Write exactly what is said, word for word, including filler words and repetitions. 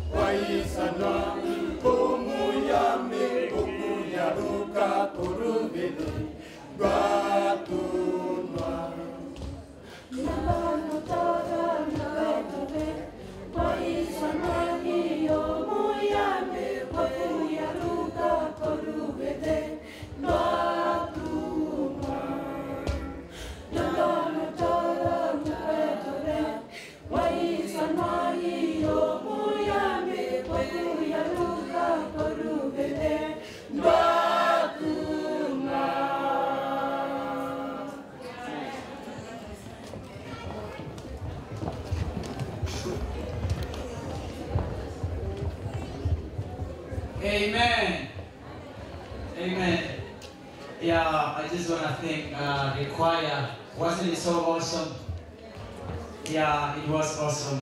Waisana, Komuyami, Okuyaruka, Koruvede, Batunwa. Nabano Tora, Nabetove, Waisana, Yomuyami, Okuyaruka, Koruvede, Batunwa. Nabano Tora, Nabetove, Waisana, Yomuyami, Okuyaruka, Koruvede, Batunwa. Amen. Amen. Yeah, I just want to thank uh, the choir. Wasn't it so awesome? Yeah, it was awesome.